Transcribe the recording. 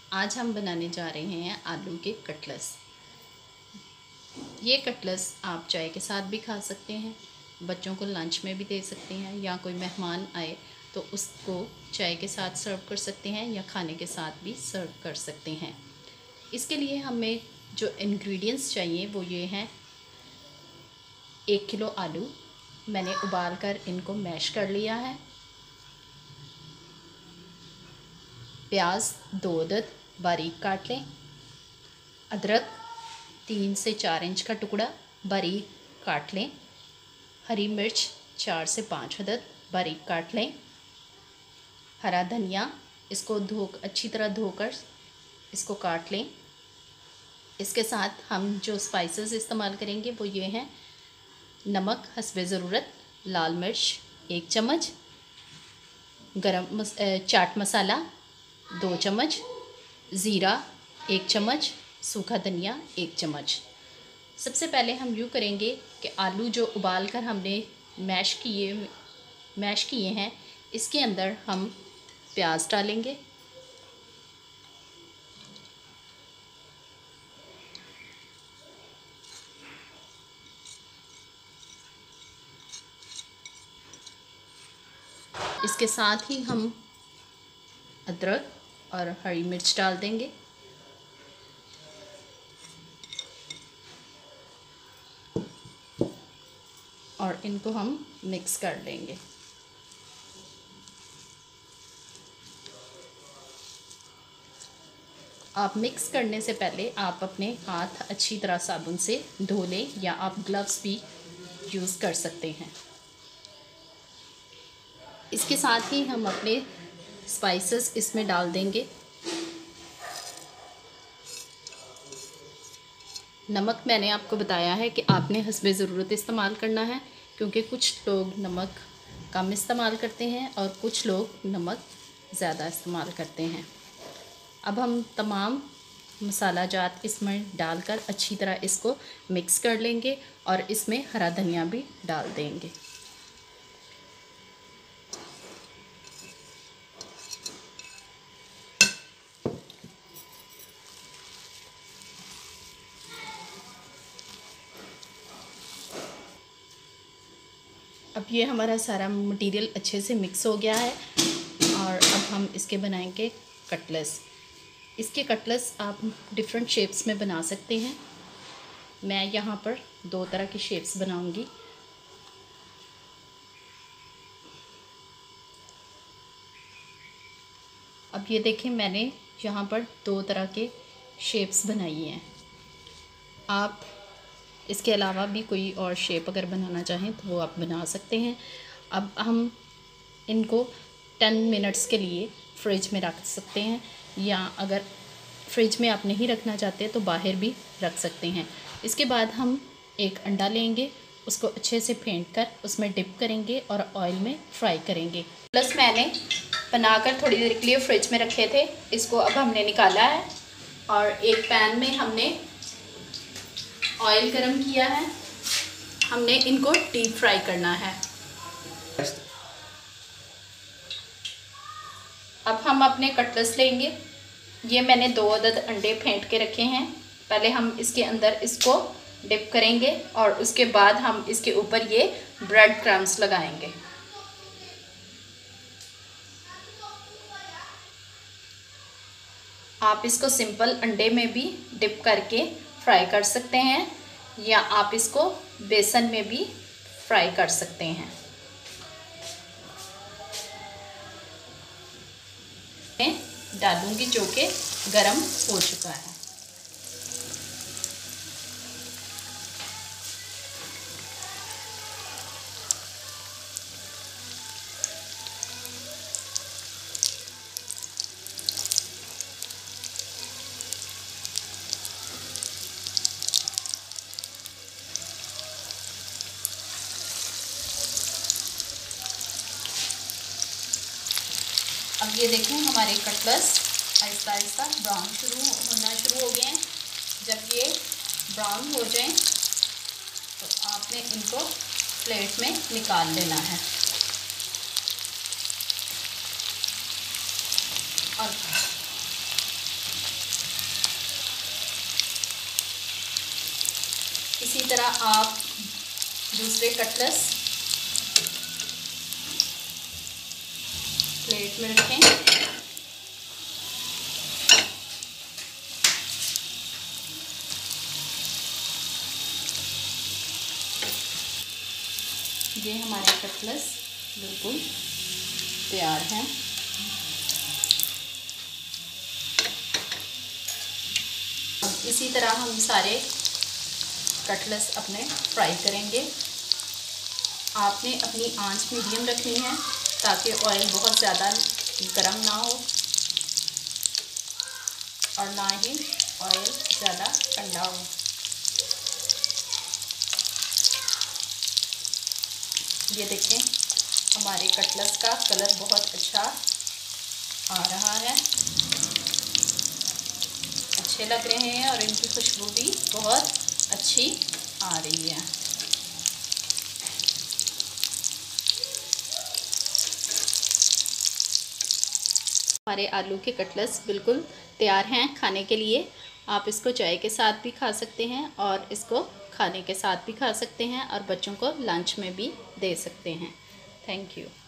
आज हम बनाने जा रहे हैं आलू के कटलेट्स। ये कटलेट्स आप चाय के साथ भी खा सकते हैं, बच्चों को लंच में भी दे सकते हैं, या कोई मेहमान आए तो उसको चाय के साथ सर्व कर सकते हैं या खाने के साथ भी सर्व कर सकते हैं। इसके लिए हमें जो इंग्रेडिएंट्स चाहिए वो ये हैं। 1 किलो आलू मैंने उबाल कर इनको मैश कर लिया है। प्याज 2 अदद बारीक काट लें। अदरक 3 से 4 इंच का टुकड़ा बारीक काट लें। हरी मिर्च 4 से 5 अदद बारीक काट लें। हरा धनिया इसको अच्छी तरह धोकर इसको काट लें। इसके साथ हम जो स्पाइसेस इस्तेमाल करेंगे वो ये हैं। नमक हस्बे ज़रूरत, लाल मिर्च 1 चम्मच, चाट मसाला 2 चम्मच, ज़ीरा 1 चम्मच, सूखा धनिया 1 चम्मच। सबसे पहले हम यूँ करेंगे कि आलू जो उबाल कर हमने मैश किए हैं, इसके अंदर हम प्याज डालेंगे। इसके साथ ही हम अदरक और हरी मिर्च डाल देंगे। और इनको हम मिक्स कर लेंगे। आप मिक्स करने से पहले आप अपने हाथ अच्छी तरह साबुन से धो लें, या आप ग्लव्स भी यूज़ कर सकते हैं। इसके साथ ही हम अपने स्पाइसेस इसमें डाल देंगे। नमक मैंने आपको बताया है कि आपने हस्बे ज़रूरत इस्तेमाल करना है, क्योंकि कुछ लोग नमक कम इस्तेमाल करते हैं और कुछ लोग नमक ज़्यादा इस्तेमाल करते हैं। अब हम तमाम मसाला जात इसमें डालकर अच्छी तरह इसको मिक्स कर लेंगे और इसमें हरा धनिया भी डाल देंगे। अब ये हमारा सारा मटेरियल अच्छे से मिक्स हो गया है और अब हम इसके बनाएंगे कटलेट्स। इसके कटलेट्स आप डिफरेंट शेप्स में बना सकते हैं। मैं यहाँ पर 2 तरह की शेप्स बनाऊंगी। अब ये देखें, मैंने यहाँ पर 2 तरह के शेप्स बनाई हैं। आप इसके अलावा भी कोई और शेप अगर बनाना चाहें तो वो आप बना सकते हैं। अब हम इनको 10 मिनट्स के लिए फ्रिज में रख सकते हैं, या अगर फ्रिज में आप नहीं रखना चाहते तो बाहर भी रख सकते हैं। इसके बाद हम एक अंडा लेंगे, उसको अच्छे से फेंट कर उसमें डिप करेंगे और ऑयल में फ्राई करेंगे। प्लस मैंने बनाकर थोड़ी देर के लिए फ्रिज में रखे थे, इसको अब हमने निकाला है और एक पैन में हमने ऑयल गरम किया है। हमने इनको डीप फ्राई करना है। अब हम अपने कटलेट्स लेंगे। ये मैंने 2 अदद अंडे फेंट के रखे हैं। पहले हम इसके अंदर इसको डिप करेंगे और उसके बाद हम इसके ऊपर ये ब्रेड क्रम्स लगाएंगे। आप इसको सिंपल अंडे में भी डिप करके फ्राई कर सकते हैं, या आप इसको बेसन में भी फ्राई कर सकते हैं। मैं डालूंगी जो कि गरम हो चुका है। अब ये देखें, हमारे कटलेट्स आहिस्ता आहिस्ता होना शुरू हो गए हैं। जब ये ब्राउन हो जाएं तो आपने इनको प्लेट में निकाल लेना है। और इसी तरह आप दूसरे कटलेट्स प्लेट में रखें। ये हमारे कटलेट्स बिल्कुल तैयार हैं। इसी तरह हम सारे कटलेट्स अपने फ्राई करेंगे। आपने अपनी आंच मीडियम रखनी है ताकि ऑयल बहुत ज़्यादा गर्म ना हो और ना ही ऑयल ज़्यादा ठंडा हो। ये देखें, हमारे कटलेट्स का कलर बहुत अच्छा आ रहा है, अच्छे लग रहे हैं और इनकी खुशबू भी बहुत अच्छी आ रही है। हमारे आलू के कटलेट्स बिल्कुल तैयार हैं खाने के लिए। आप इसको चाय के साथ भी खा सकते हैं और इसको खाने के साथ भी खा सकते हैं और बच्चों को लंच में भी दे सकते हैं। Thank you.